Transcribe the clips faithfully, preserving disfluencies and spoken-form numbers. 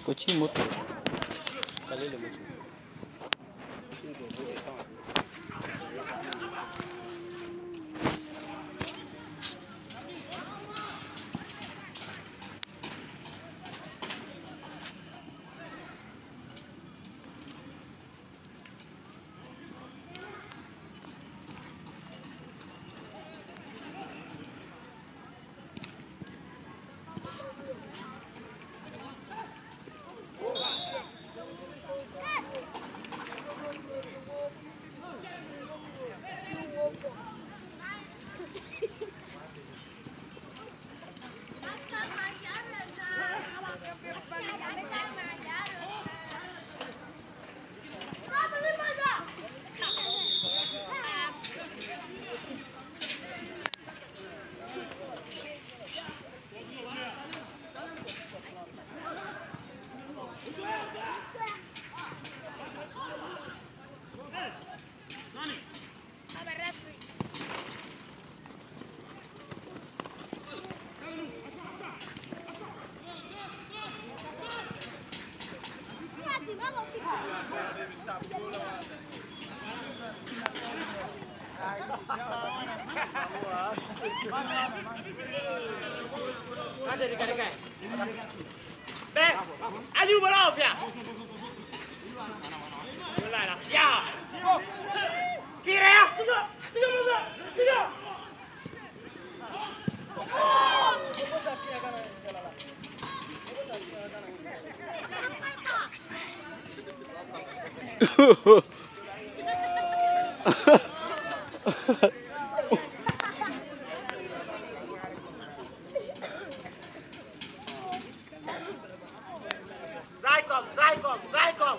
Petit moto. Allez, le moto. Aliou balaa fiya wallahi ya kire ya tiga tiga tiga Zycom, Zycom, Zycom.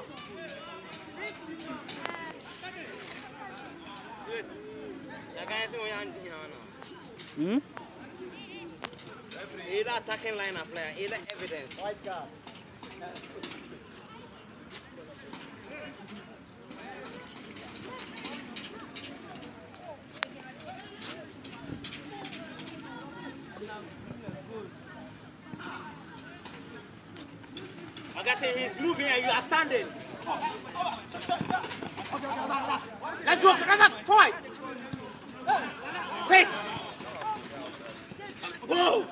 Hmm? Either attacking line or player, either evidence. White card. Like I say, he's moving and you are standing. Let's go, Razak, forward. Quick. Go.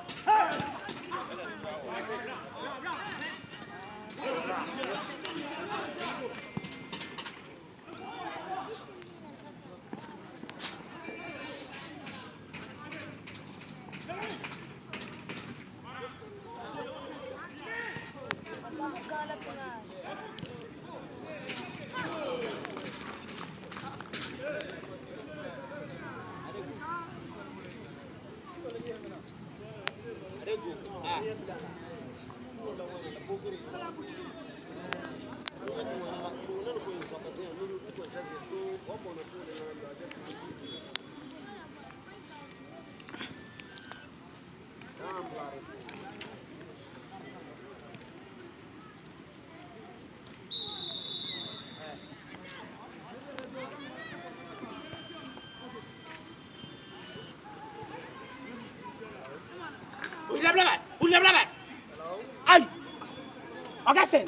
Udah berapa? Udah berapa? Ay, Augustine.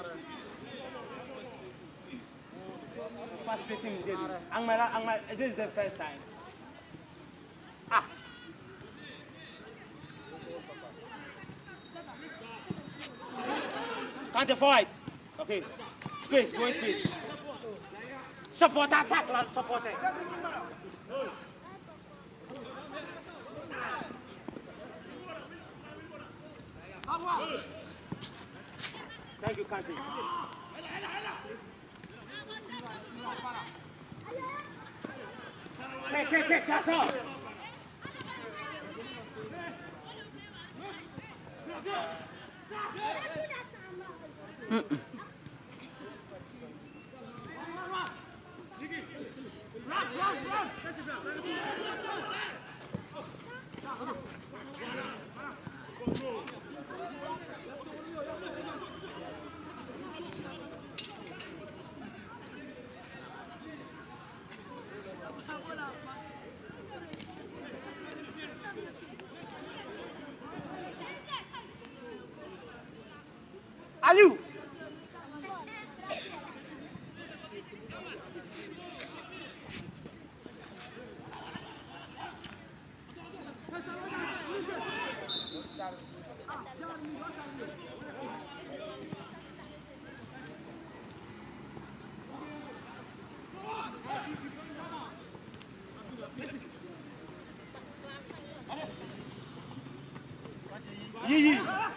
First pitching, ang mala, ang mal. This is the first time. Ah. Counter forward. Okay. Space, go in space. Support attack, support it. Thank you, Kanti. Hey, hey, hey, that's all. Mm-mm. Aliou. Yi yi.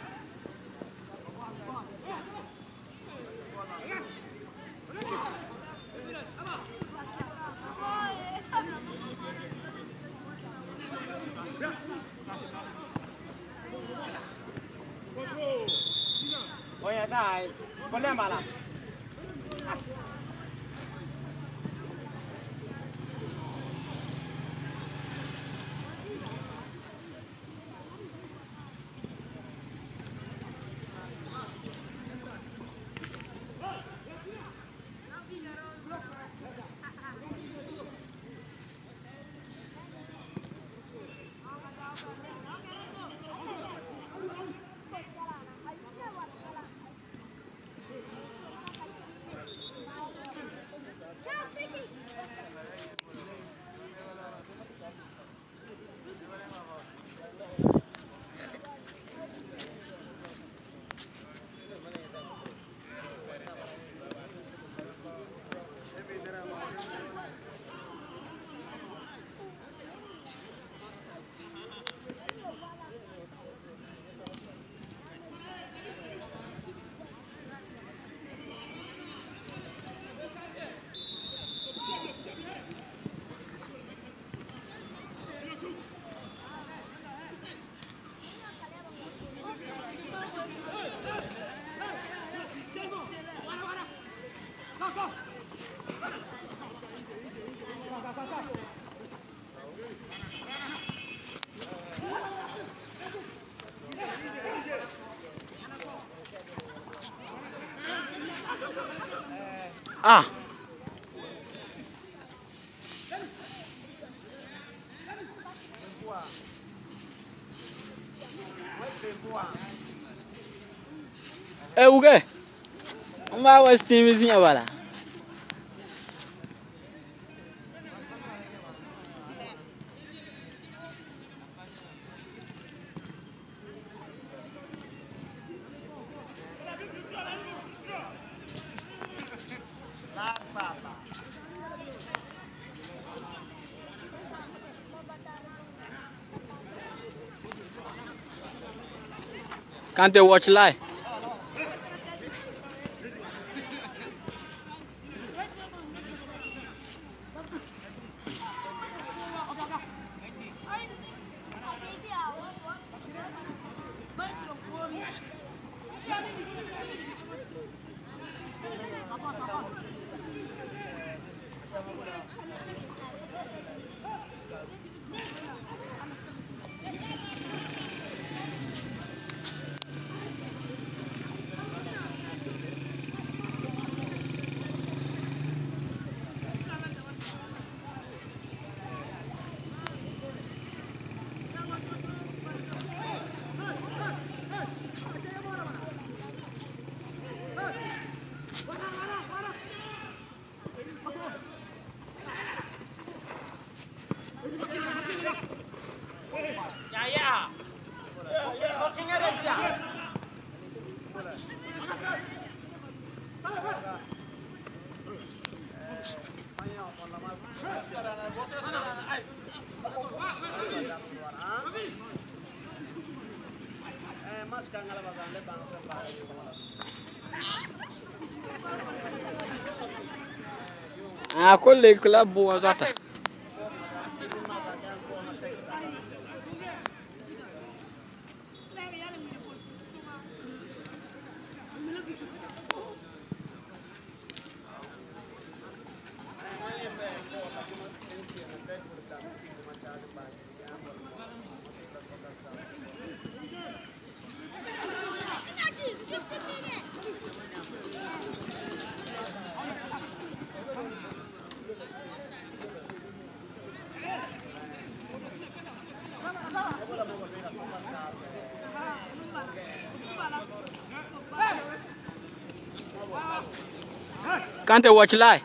Oye, dai, problema là. Ah. Eh, uke? Mwa westin mizinya wala. Can't they watch live? Ah, kole club boa gata. Can't they watch live?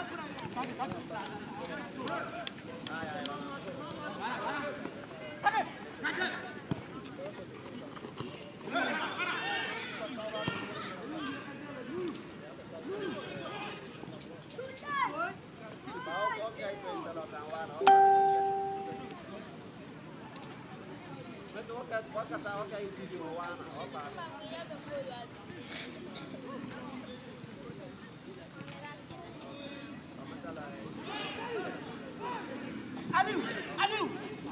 Aliou, Aliou.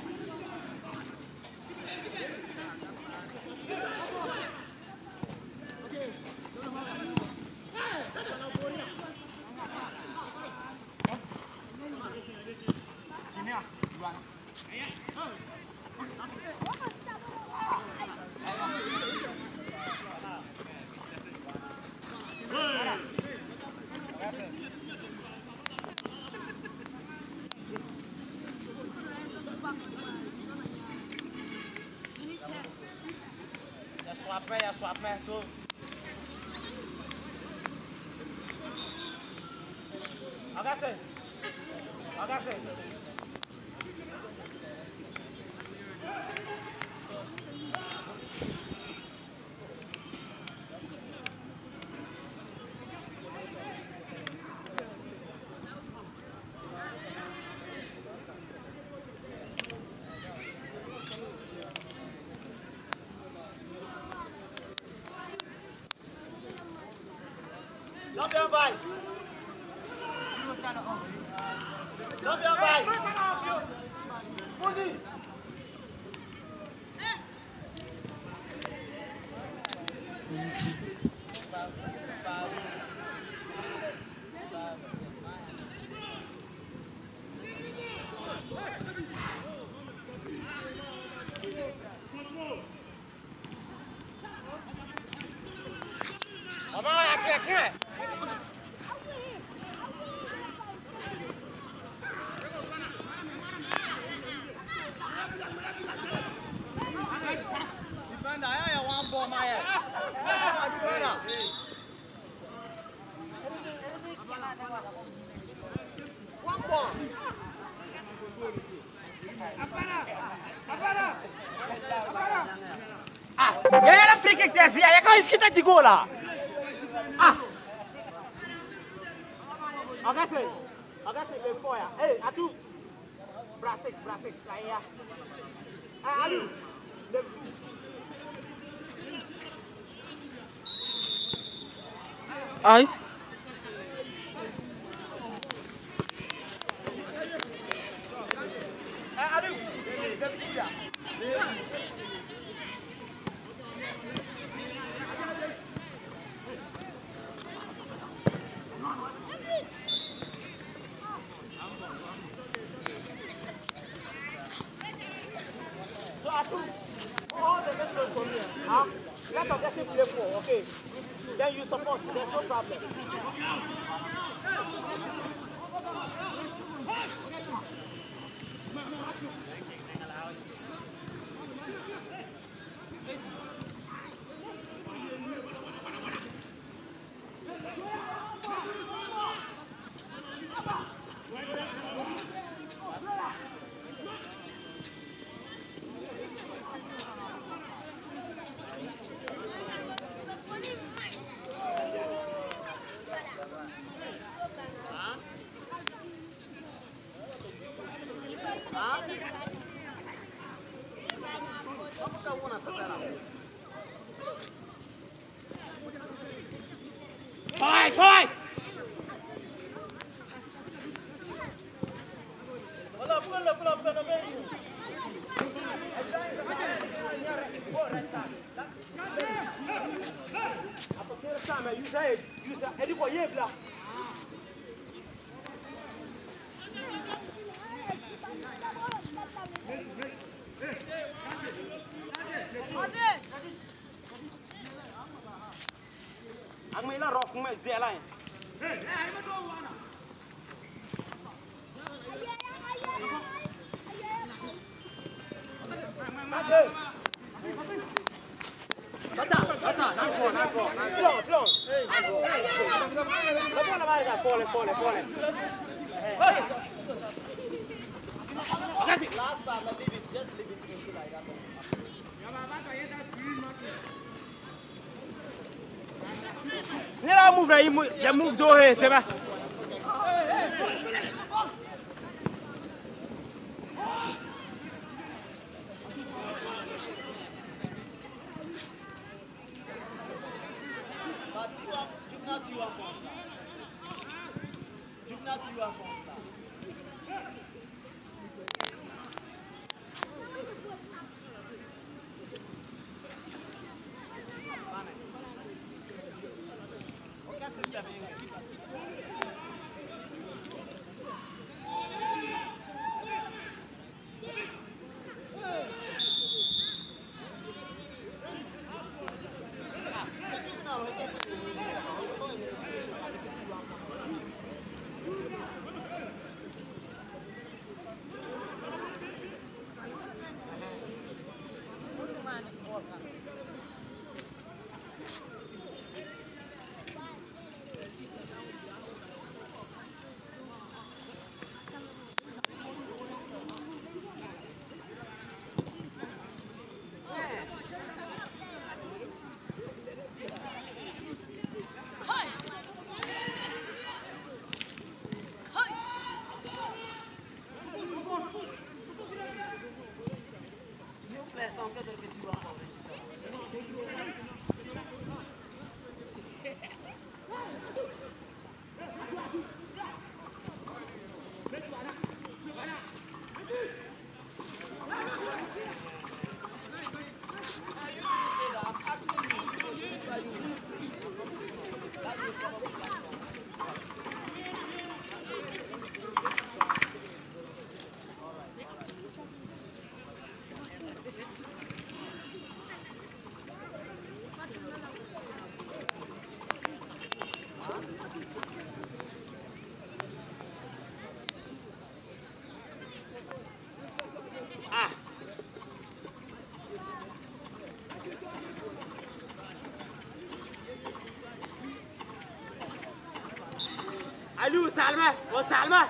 Swap me, ya swap me, so. Auguste. Auguste. Champion Vice. Champion Vice. Fuzi. Vamos lá, aqui, aqui. Defender, I have one ball, my head. Defender. One ball. Ah, yeah, the free kick there. You can't get the goal. Ah. Auguste. Auguste, before ya. Hey, Atu. Brasix, Brasix, like here. Ah, Aliou. Aye. Ah, Aliou. So, Atu, all the next one from here. Huh? Let us get play for, okay? Then you support, there's no problem. Fight, fight! I'm going to rock my Z-line. Bata, bata, nanko, nanko, nanko. Plong, plong. Falling, falling, falling. Last part, leave it. Just leave it like that. Never move, you move, you move door here, Seba. But you are, you not you are from star. You not you are from star. Aliou Salma, oh Salma.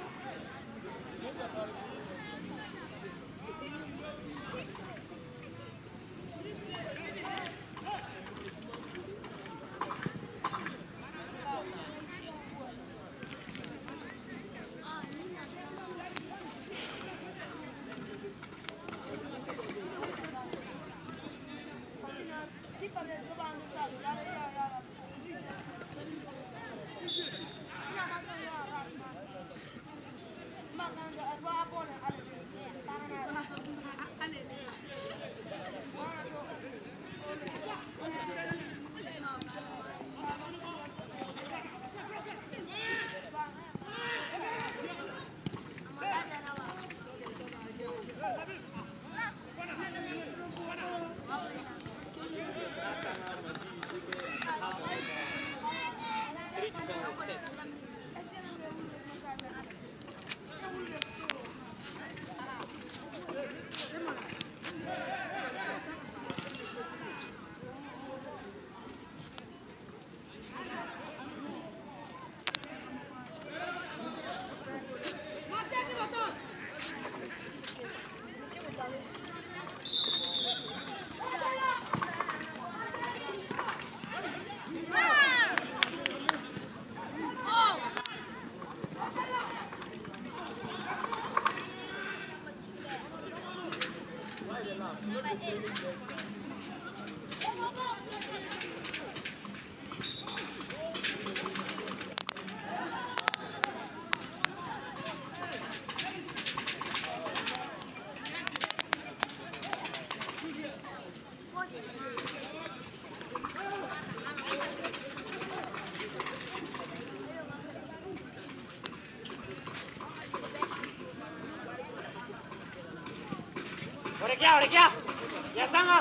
Udah kia, udah kia. Ya sama.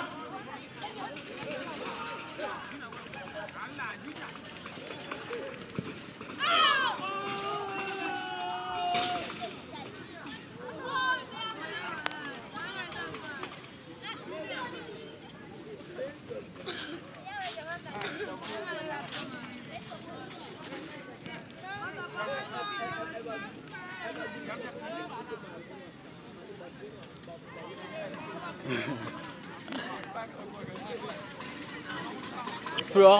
Flo.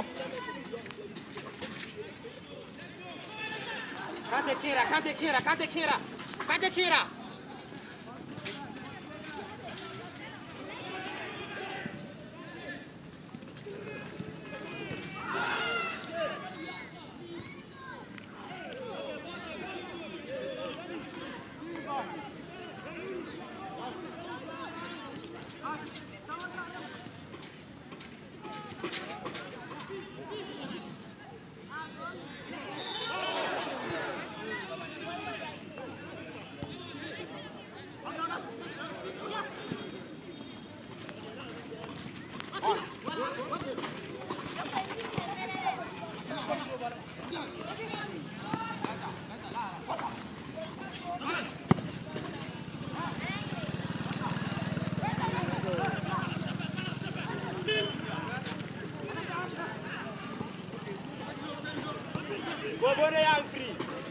Kate Kira, Kate Kira, Kate Kira, Kate Kira. Bobore yang free.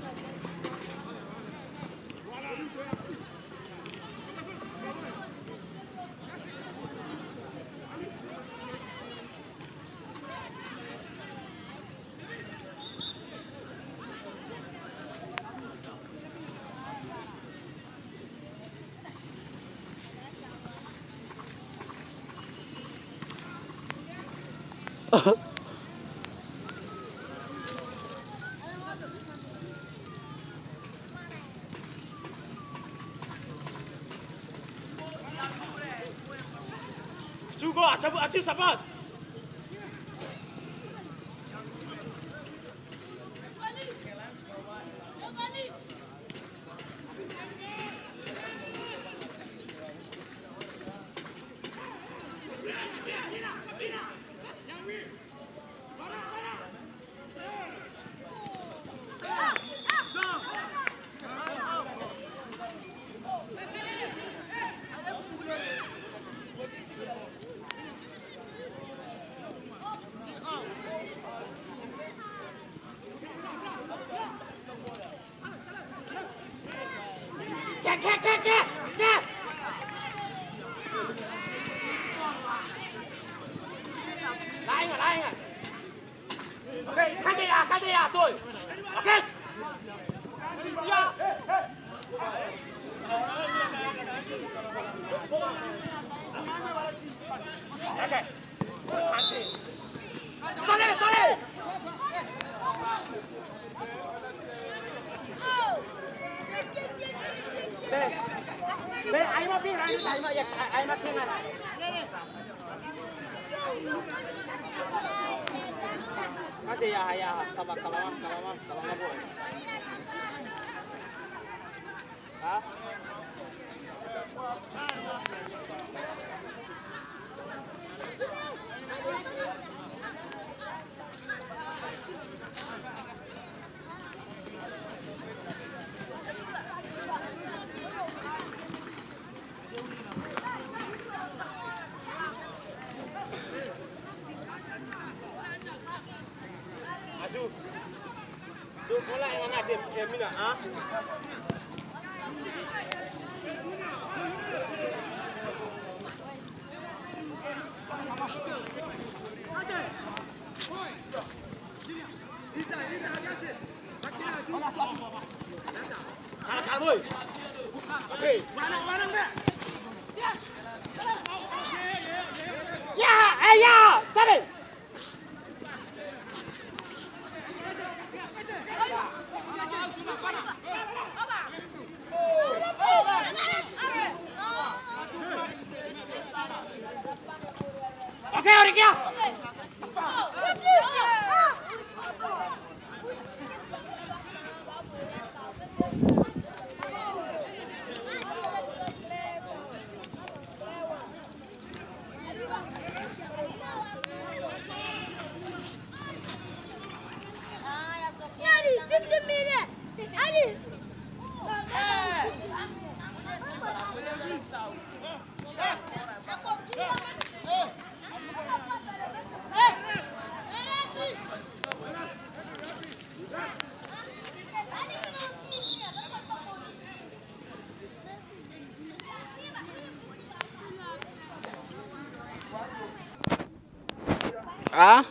Go, acu acu support. Get, get, get, get, get. Lại rồi, lại rồi. Ok, cắt đi à, cắt đi à, tôi. Ok. Ok. Sorry, sorry. Ben, ayo mau pin, ayo mau ya, ayo mau pin mana? Nanti ya, ya, kalau kalau kalau kalau nggak boleh. Hah? So bola yang ada di Mina, ah? Kalah, boy. Okay. Mana, mana, mana? Ya, eh ya, sorry. Oke, Orikia. fifteen minutes. Ali. Ah?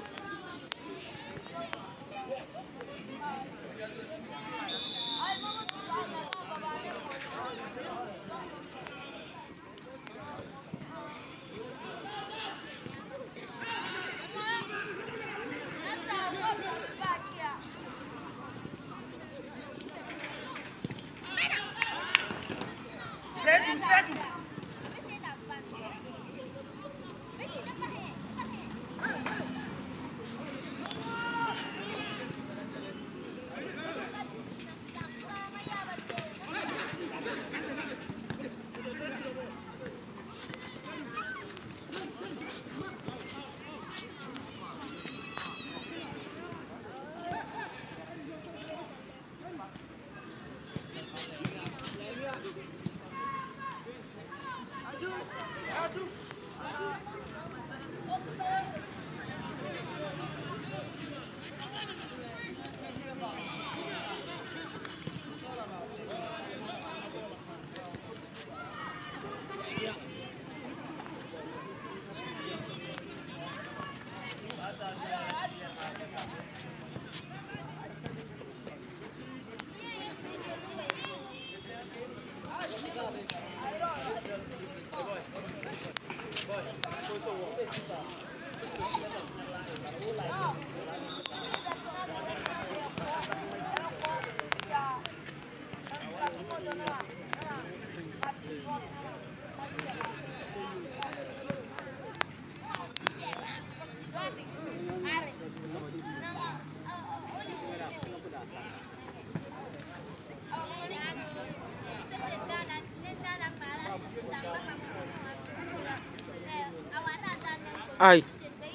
Ai.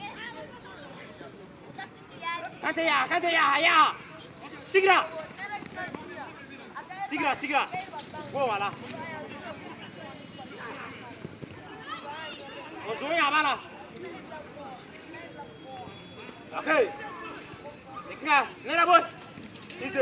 Kante ya, kante ya, ya. Sigira. Sigira, sigira. Go wala. Ozoya bala. Okay. Nika, nena boy. Easy.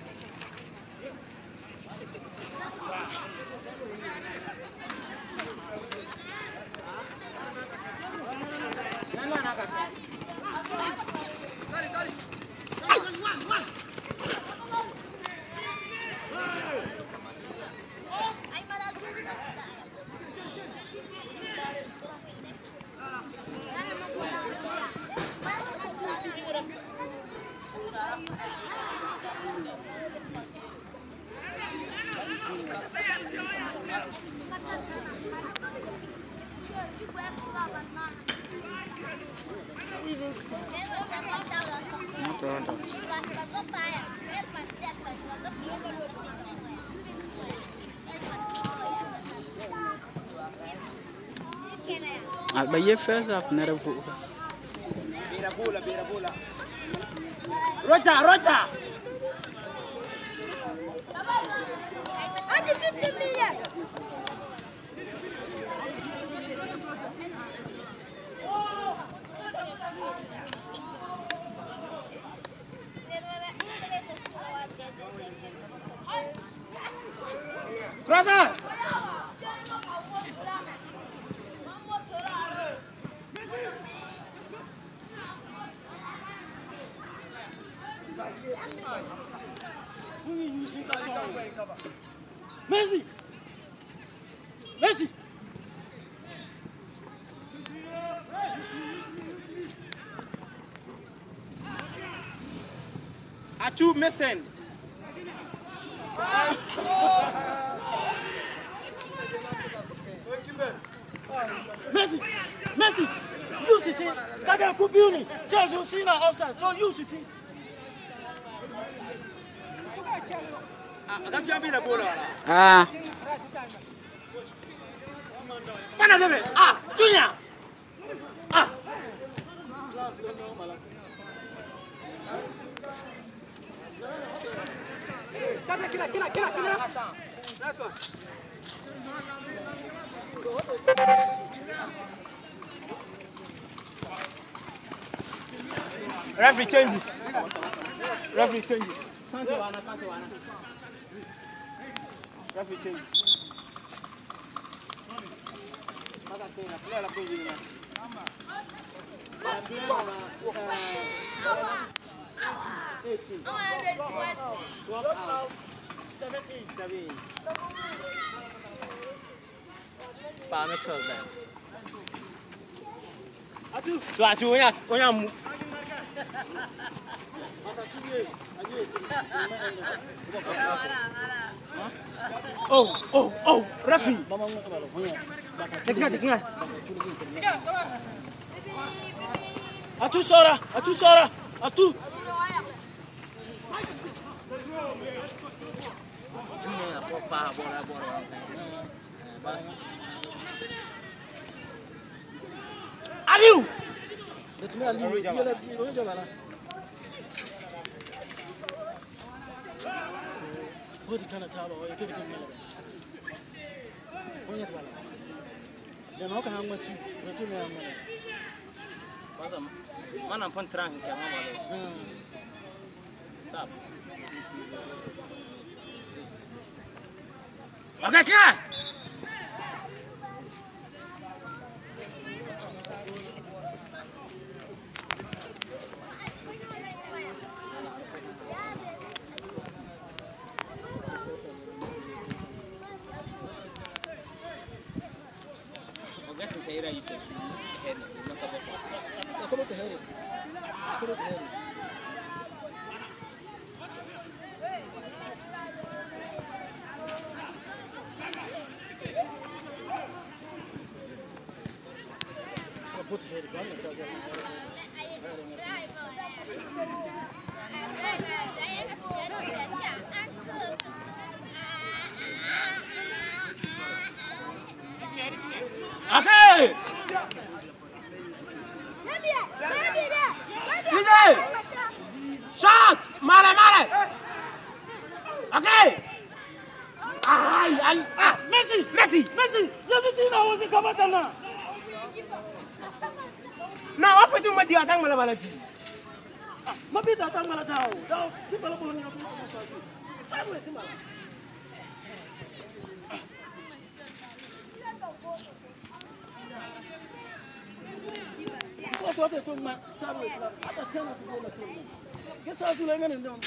Ah, ba ye first half na rafu. Bira bola, bira bola. Rocha, Rocha. Only fifty million. Crosser. Messi! Messi! Achu missing. Messi! Messi! You see, see, kaga kubiuni. Chezo sina offside. So you see, see. Akapia bila bola. Ah. Mana debe? Ah, Junior. Ah. Kila kila kila kila kila. That's one. Referee changes. Referee changes. Can't one, can't one. Referee changes. seventeen. Pa make sure that. Atu. So atu onya onya mu. Oh, oh, oh, referee. Tekna, tekna. Atu sora, atu sora, atu. Junior papa bola bola. Aliou. Detme Aliou, il est il est là. What kind of towel or you take him? When you tell then how can I want to return your money? Man, I'm on track. Stop. Okay, come. Era isso aqui. Não acabou. Como te heres? Como te heres? Put her down and say Okay. Shot! Male, male! Okay! Ay, ay, ah! Messi! Messi! Messi! You see now what's coming now? Now, what put you with the attack, Malabalaki? Maybe that I'm going to tell you. Now, keep on going to sideways. What I told my son was at a ten of the guess I was going to them.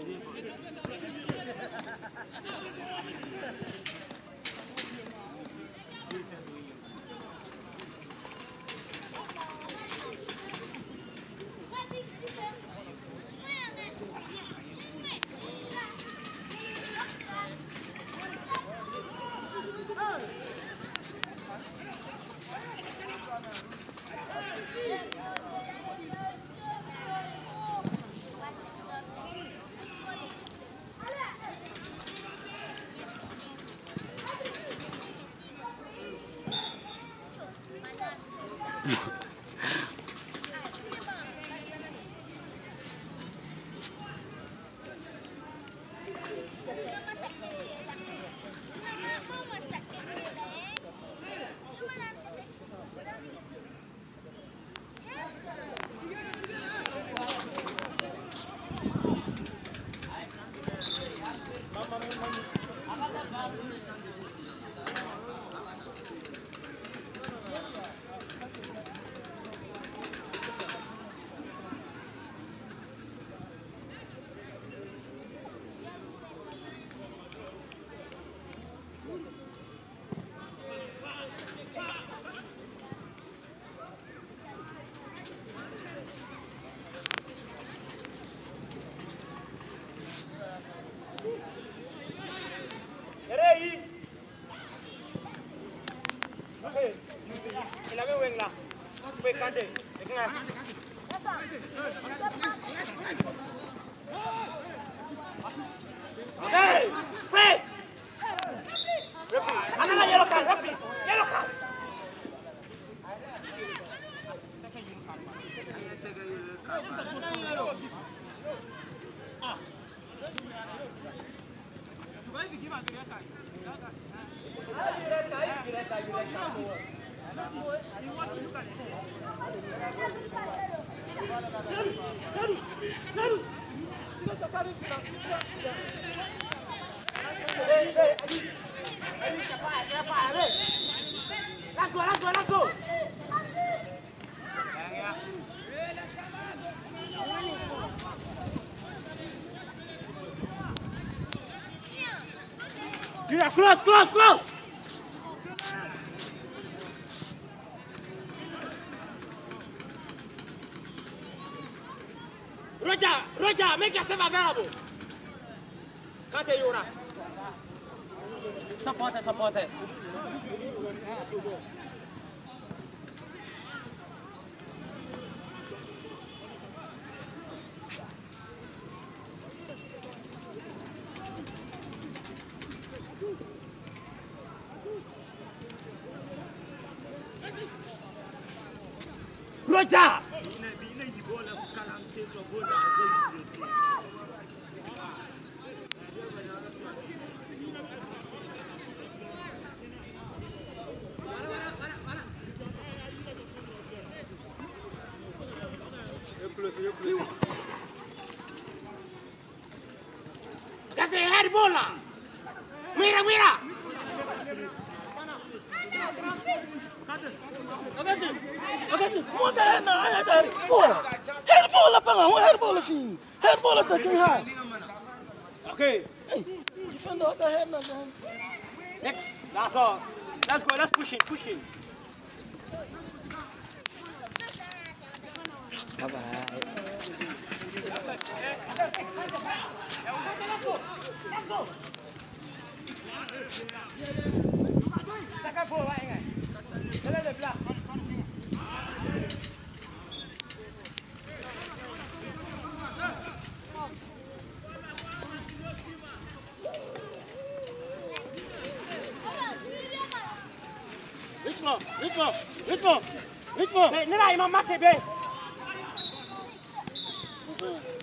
Hey! Wait! Another yellow card, referee! Yellow card! Let's go, let's go, let's go! Syria, close, close, close. Roger, Roger, make yourself available. Can't you run? Support it, support it. Roger! That's a head bowler! Mira, mira! Agasi, Agasi, mo ka head na ay ay four. Head ball pa nga, mo head ball si. Head ball ta king high. Okay. Hey, defender ka head na man. Next. That's all. Let's go, let's push it, push it. Bye-bye. Richmond, Richmond, Richmond, Richmond. Hey, nira imam mate be.